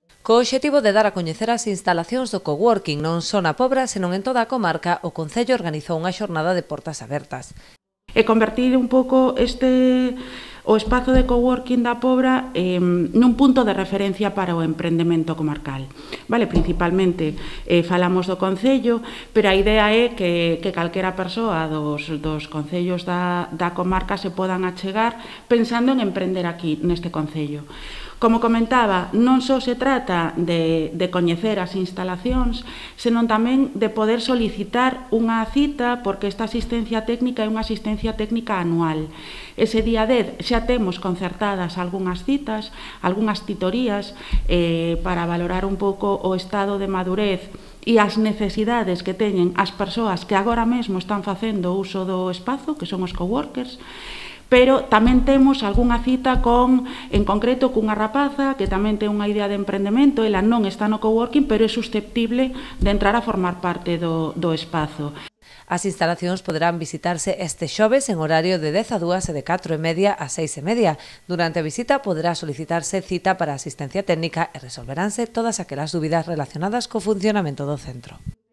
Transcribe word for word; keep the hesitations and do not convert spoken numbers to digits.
Co obxectivo de dar a coñecer as instalacións do coworking non só na Pobra, senón en toda a comarca, o Concello organizou unha xornada de portas abertas. E convertir un pouco este o espazo de coworking da Pobra eh, nun punto de referencia para o emprendemento comarcal. Vale, principalmente eh, falamos do Concello, pero a idea é que, que calquera persoa dos, dos concellos da, da comarca se podan achegar pensando en emprender aquí, neste Concello. Como comentaba, non só se trata de, de coñecer as instalacións, senón tamén de poder solicitar unha cita, porque esta asistencia técnica é unha asistencia técnica anual. Ese día dez xa temos concertadas algunhas citas, algunhas titorías eh, para valorar un pouco o estado de madurez e as necesidades que teñen as persoas que agora mesmo están facendo uso do espazo, que son os coworkers, pero tamén temos algunha cita con, en concreto, cunha rapaza que tamén ten unha idea de emprendemento, ela non está no coworking, pero é susceptible de entrar a formar parte do, do espazo. As instalacións poderán visitarse este xoves en horario de dez a dúas e de catro e media a seis e media. Durante a visita poderá solicitarse cita para asistencia técnica e resolveránse todas aquelas dúbidas relacionadas co funcionamento do centro.